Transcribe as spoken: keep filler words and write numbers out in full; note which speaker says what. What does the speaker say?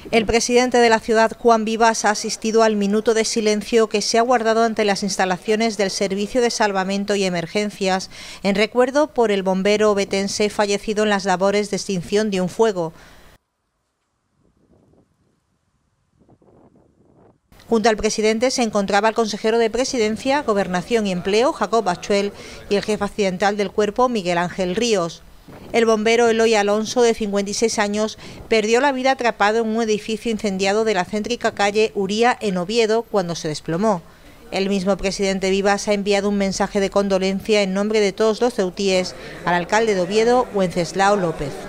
Speaker 1: El presidente de la ciudad, Juan Vivas, ha asistido al minuto de silencio que se ha guardado ante las instalaciones del Servicio de Salvamento y Emergencias en recuerdo por el bombero ovetense fallecido en las labores de extinción de un fuego. Junto al presidente se encontraba el consejero de Presidencia, Gobernación y Empleo, Jacob Bachuel, y el jefe accidental del cuerpo, Miguel Ángel Ríos. El bombero Eloy Alonso, de cincuenta y seis años, perdió la vida atrapado en un edificio incendiado de la céntrica calle Uría, en Oviedo, cuando se desplomó. El mismo presidente Vivas ha enviado un mensaje de condolencia en nombre de todos los ceutíes al alcalde de Oviedo, Wenceslao López.